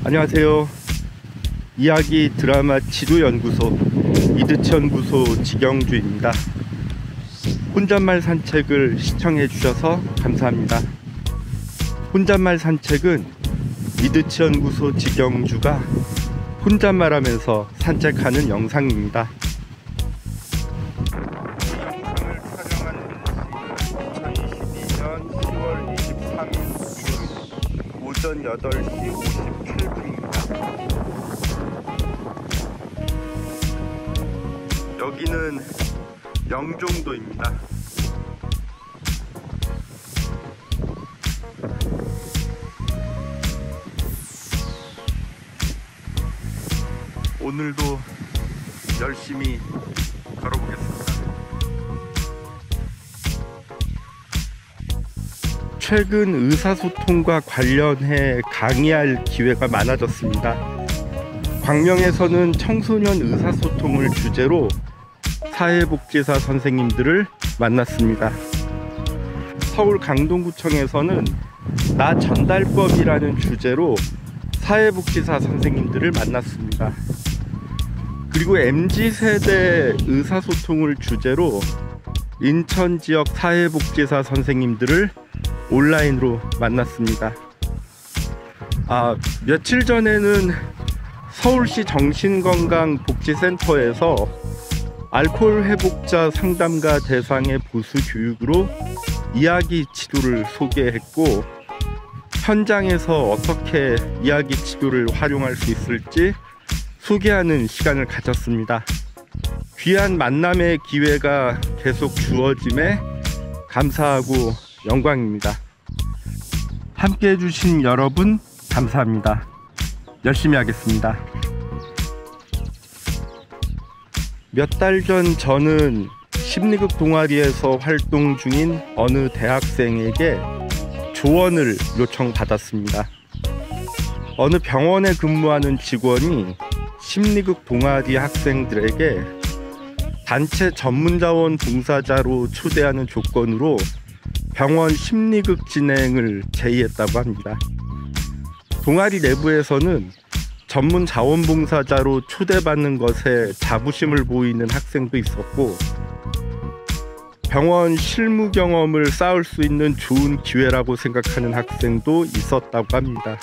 안녕하세요. 이야기 드라마 치료연구소 이드치연구소 지경주입니다. 혼잣말 산책을 시청해 주셔서 감사합니다. 혼잣말 산책은 이드치연구소 지경주가 혼잣말하면서 산책하는 영상입니다. 오전 8시 57분입니다. 여기는 영종도입니다. 오늘도 열심히 걸어보겠습니다. 최근 의사소통과 관련해 강의할 기회가 많아졌습니다. 광명에서는 청소년 의사소통을 주제로 사회복지사 선생님들을 만났습니다. 서울 강동구청에서는 나 전달법이라는 주제로 사회복지사 선생님들을 만났습니다. 그리고 MZ세대 의사소통을 주제로 인천 지역 사회복지사 선생님들을 온라인으로 만났습니다. 며칠 전에는 서울시 정신건강복지센터에서 알코올 회복자 상담가 대상의 보수 교육으로 이야기 치료를 소개했고, 현장에서 어떻게 이야기 치료를 활용할 수 있을지 소개하는 시간을 가졌습니다. 귀한 만남의 기회가 계속 주어짐에 감사하고 영광입니다. 함께 해주신 여러분 감사합니다. 열심히 하겠습니다. 몇 달 전 저는 심리극 동아리에서 활동 중인 어느 대학생에게 조언을 요청받았습니다. 어느 병원에 근무하는 직원이 심리극 동아리 학생들에게 단체 전문자원 봉사자로 초대하는 조건으로 병원 심리극 진행을 제의했다고 합니다. 동아리 내부에서는 전문 자원봉사자로 초대받는 것에 자부심을 보이는 학생도 있었고, 병원 실무 경험을 쌓을 수 있는 좋은 기회라고 생각하는 학생도 있었다고 합니다.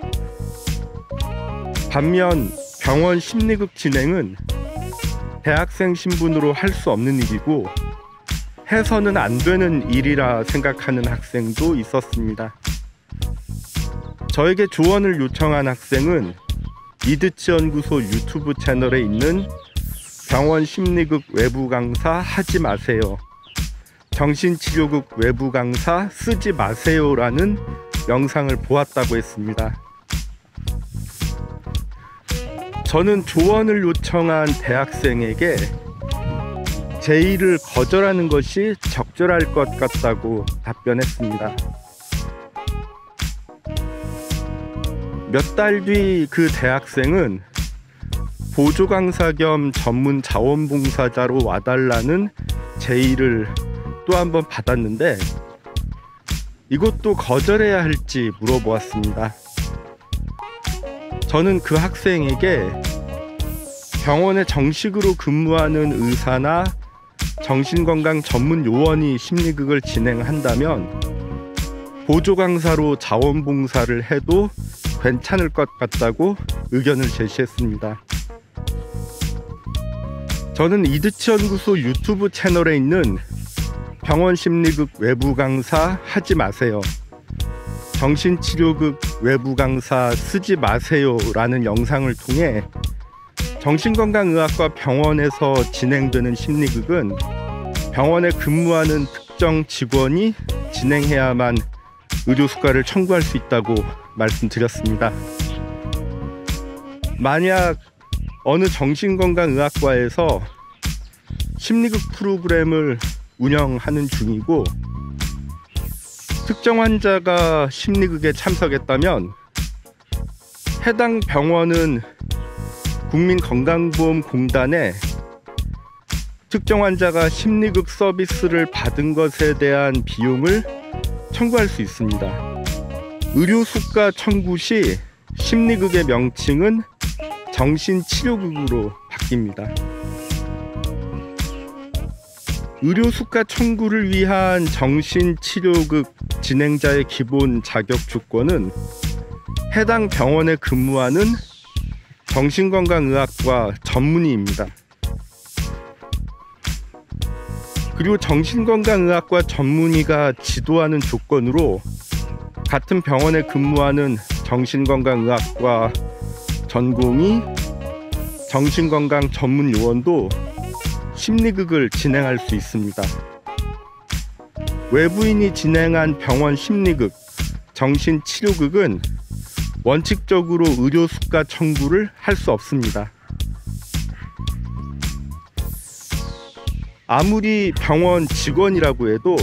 반면 병원 심리극 진행은 대학생 신분으로 할 수 없는 일이고 해서는 안 되는 일이라 생각하는 학생도 있었습니다. 저에게 조언을 요청한 학생은 이드치연구소 유튜브 채널에 있는 병원 심리극 외부 강사 하지 마세요, 정신치료극 외부 강사 쓰지 마세요 라는 영상을 보았다고 했습니다. 저는 조언을 요청한 대학생에게 제의를 거절하는 것이 적절할 것 같다고 답변했습니다. 몇 달 뒤 그 대학생은 보조 강사 겸 전문 자원봉사자로 와달라는 제의를 또 한 번 받았는데, 이것도 거절해야 할지 물어보았습니다. 저는 그 학생에게 병원에 정식으로 근무하는 의사나 정신건강 전문 요원이 심리극을 진행한다면 보조 강사로 자원봉사를 해도 괜찮을 것 같다고 의견을 제시했습니다. 저는 이드치연구소 유튜브 채널에 있는 병원 심리극 외부 강사 하지 마세요, 정신치료극 외부 강사 쓰지 마세요 라는 영상을 통해 정신건강의학과 병원에서 진행되는 심리극은 병원에 근무하는 특정 직원이 진행해야만 의료수가를 청구할 수 있다고 말씀드렸습니다. 만약 어느 정신건강의학과에서 심리극 프로그램을 운영하는 중이고 특정 환자가 심리극에 참석했다면 해당 병원은 국민건강보험공단에 특정 환자가 심리극 서비스를 받은 것에 대한 비용을 청구할 수 있습니다. 의료수가 청구 시 심리극의 명칭은 정신치료극으로 바뀝니다. 의료수가 청구를 위한 정신치료극 진행자의 기본 자격 조건은 해당 병원에 근무하는 정신건강의학과 전문의입니다. 그리고 정신건강의학과 전문의가 지도하는 조건으로 같은 병원에 근무하는 정신건강의학과 전공의 정신건강 전문 요원도 심리극을 진행할 수 있습니다. 외부인이 진행한 병원 심리극, 정신치료극은 원칙적으로 의료수가 청구를 할 수 없습니다. 아무리 병원 직원이라고 해도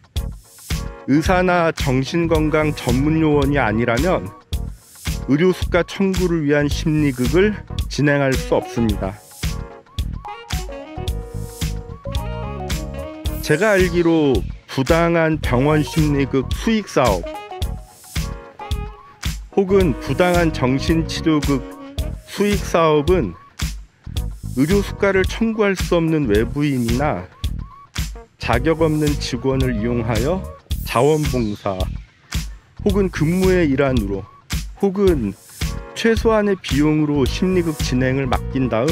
의사나 정신건강 전문요원이 아니라면 의료수가 청구를 위한 심리극을 진행할 수 없습니다. 제가 알기로 부당한 병원 심리극 수익사업 혹은 부당한 정신치료극 수익사업은 의료수가를 청구할 수 없는 외부인이나 자격 없는 직원을 이용하여 자원봉사 혹은 근무의 일환으로 혹은 최소한의 비용으로 심리극 진행을 맡긴 다음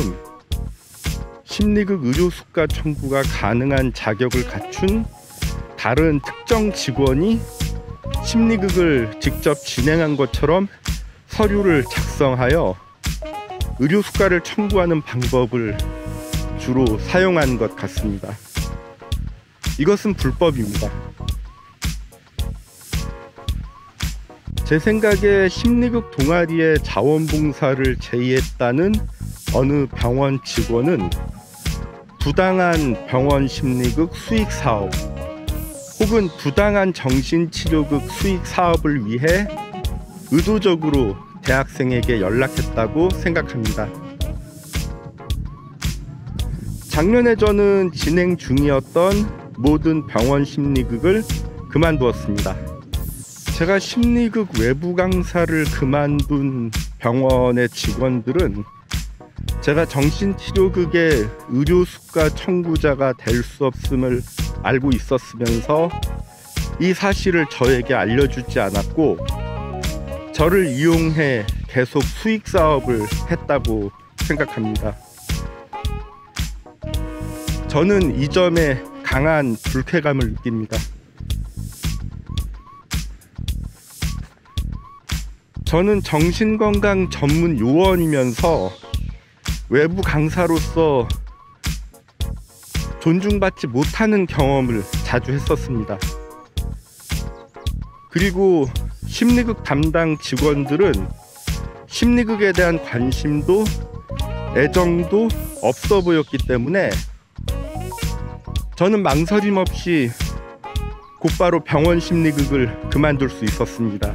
심리극 의료수가 청구가 가능한 자격을 갖춘 다른 특정 직원이 심리극을 직접 진행한 것처럼 서류를 작성하여 의료수가를 청구하는 방법을 주로 사용한 것 같습니다. 이것은 불법입니다. 제 생각에 심리극 동아리에 자원봉사를 제의했다는 어느 병원 직원은 부당한 병원 심리극 수익사업 혹은 부당한 정신치료극 수익사업을 위해 의도적으로 대학생에게 연락했다고 생각합니다. 작년에 저는 진행 중이었던 모든 병원 심리극을 그만두었습니다. 제가 심리극 외부 강사를 그만둔 병원의 직원들은 제가 정신치료극의 의료수가 청구자가 될 수 없음을 알고 있었으면서 이 사실을 저에게 알려주지 않았고 저를 이용해 계속 수익사업을 했다고 생각합니다. 저는 이 점에 강한 불쾌감을 느낍니다. 저는 정신건강 전문 요원이면서 외부 강사로서 존중받지 못하는 경험을 자주 했었습니다. 그리고 심리극 담당 직원들은 심리극에 대한 관심도 애정도 없어 보였기 때문에 저는 망설임 없이 곧바로 병원 심리극을 그만둘 수 있었습니다.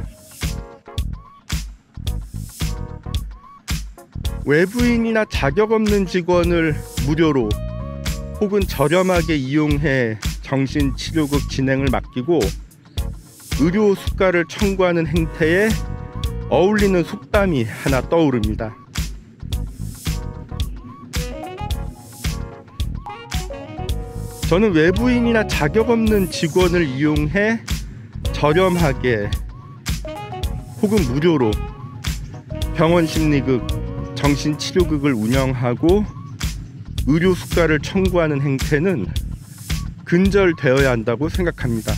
외부인이나 자격 없는 직원을 무료로 혹은 저렴하게 이용해 정신치료극 진행을 맡기고 의료 수가를 청구하는 행태에 어울리는 속담이 하나 떠오릅니다. 저는 외부인이나 자격 없는 직원을 이용해 저렴하게 혹은 무료로 병원 심리극, 정신치료극을 운영하고 의료 수가를 청구하는 행태는 근절되어야 한다고 생각합니다.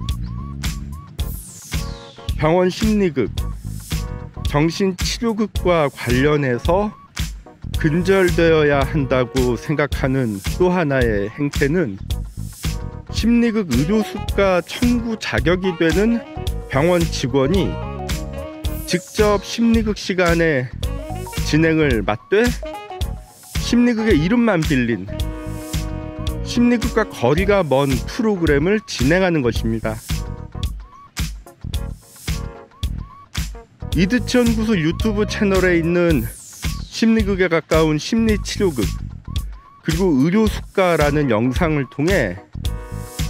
병원 심리극, 정신치료극과 관련해서 근절되어야 한다고 생각하는 또 하나의 행태는 심리극 의료수가 청구 자격이 되는 병원 직원이 직접 심리극 시간에 진행을 맡되 심리극의 이름만 빌린 심리극과 거리가 먼 프로그램을 진행하는 것입니다. 이드치 연구소 유튜브 채널에 있는 심리극에 가까운 심리치료극 그리고 의료수가라는 영상을 통해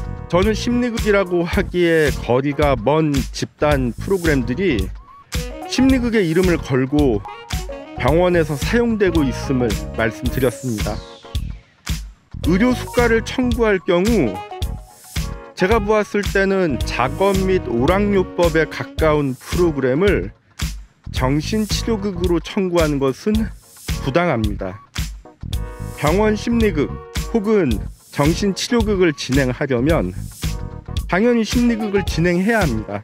저는 심리극이라고 하기에 거리가 먼 집단 프로그램들이 심리극의 이름을 걸고 병원에서 사용되고 있음을 말씀드렸습니다. 의료 수가를 청구할 경우 제가 보았을 때는 작업 및 오락요법에 가까운 프로그램을 정신치료극으로 청구하는 것은 부당합니다. 병원 심리극 혹은 정신치료극을 진행하려면 당연히 심리극을 진행해야 합니다.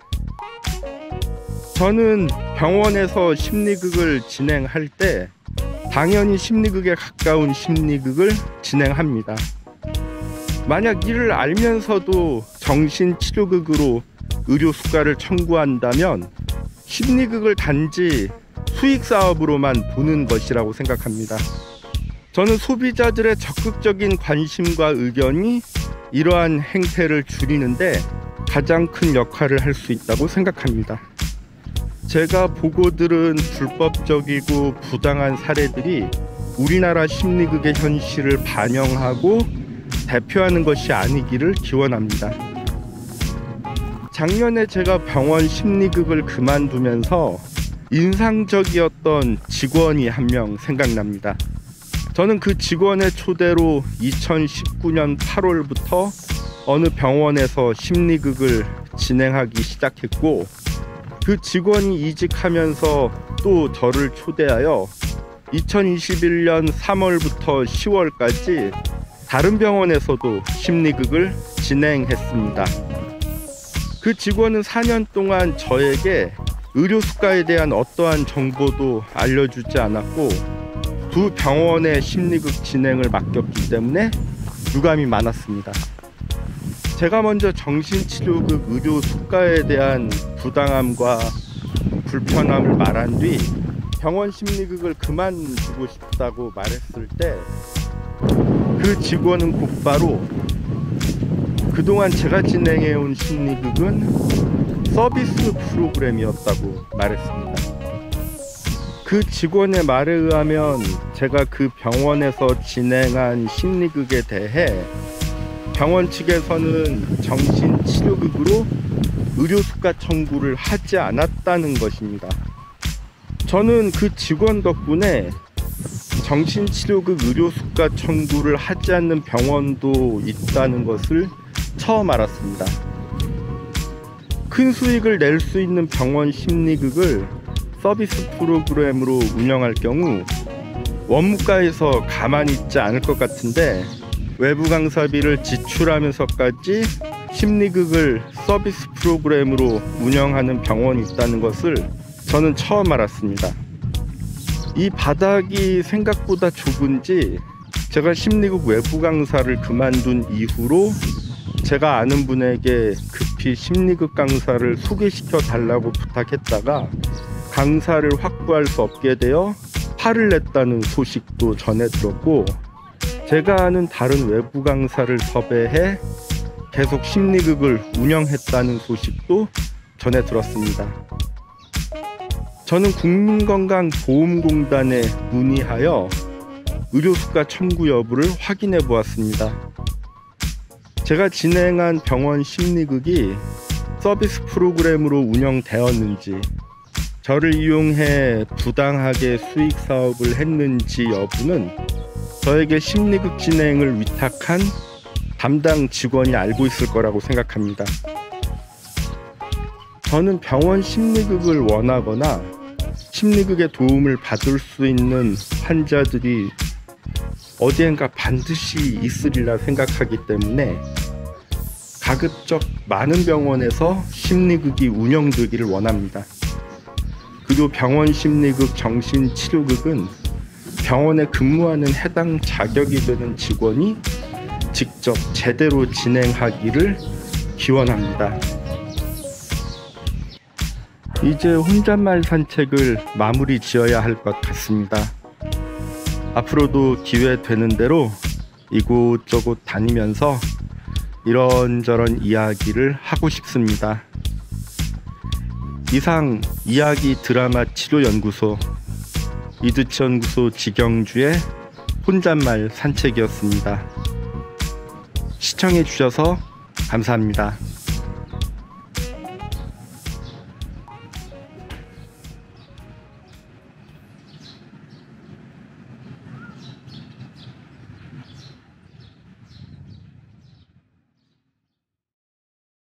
저는 병원에서 심리극을 진행할 때 당연히 심리극에 가까운 심리극을 진행합니다. 만약 이를 알면서도 정신치료극으로 의료수가를 청구한다면 심리극을 단지 수익사업으로만 보는 것이라고 생각합니다. 저는 소비자들의 적극적인 관심과 의견이 이러한 행태를 줄이는데 가장 큰 역할을 할 수 있다고 생각합니다. 제가 보고 들은 불법적이고 부당한 사례들이 우리나라 심리극의 현실을 반영하고 대표하는 것이 아니기를 기원합니다. 작년에 제가 병원 심리극을 그만두면서 인상적이었던 직원이 한 명 생각납니다. 저는 그 직원의 초대로 2019년 8월부터 어느 병원에서 심리극을 진행하기 시작했고, 그 직원이 이직하면서 또 저를 초대하여 2021년 3월부터 10월까지 다른 병원에서도 심리극을 진행했습니다. 그 직원은 4년 동안 저에게 의료수가에 대한 어떠한 정보도 알려주지 않았고 두 병원의 심리극 진행을 맡겼기 때문에 유감이 많았습니다. 제가 먼저 정신치료극 의료수가에 대한 부당함과 불편함을 말한 뒤 병원 심리극을 그만두고 싶다고 말했을 때 그 직원은 곧바로 그동안 제가 진행해온 심리극은 서비스 프로그램이었다고 말했습니다. 그 직원의 말에 의하면 제가 그 병원에서 진행한 심리극에 대해 병원 측에서는 정신치료극으로 의료수가 청구를 하지 않았다는 것입니다. 저는 그 직원 덕분에 정신치료극 의료수가 청구를 하지 않는 병원도 있다는 것을 처음 알았습니다. 큰 수익을 낼 수 있는 병원 심리극을 서비스 프로그램으로 운영할 경우 원무가에서 가만히 있지 않을 것 같은데 외부 강사비를 지출하면서까지 심리극을 서비스 프로그램으로 운영하는 병원이 있다는 것을 저는 처음 알았습니다. 이 바닥이 생각보다 좁은지 제가 심리극 외부 강사를 그만둔 이후로 제가 아는 분에게 급히 심리극 강사를 소개시켜 달라고 부탁했다가 강사를 확보할 수 없게 되어 화를 냈다는 소식도 전해 들었고, 제가 아는 다른 외부 강사를 섭외해 계속 심리극을 운영했다는 소식도 전해 들었습니다. 저는 국민건강보험공단에 문의하여 의료수가 청구 여부를 확인해 보았습니다. 제가 진행한 병원 심리극이 서비스 프로그램으로 운영되었는지, 저를 이용해 부당하게 수익 사업을 했는지 여부는 저에게 심리극 진행을 위탁한 담당 직원이 알고 있을 거라고 생각합니다. 저는 병원 심리극을 원하거나 심리극의 도움을 받을 수 있는 환자들이 어디엔가 반드시 있으리라 생각하기 때문에 가급적 많은 병원에서 심리극이 운영되기를 원합니다. 그리고 병원 심리극 정신치료극은 병원에 근무하는 해당 자격이 되는 직원이 직접 제대로 진행하기를 기원합니다. 이제 혼잣말 산책을 마무리 지어야 할 것 같습니다. 앞으로도 기회 되는 대로 이곳저곳 다니면서 이런저런 이야기를 하고 싶습니다. 이상 이야기 드라마 치료연구소 이두치연구소 지경주의 혼잣말 산책이었습니다. 시청해 주셔서 감사합니다.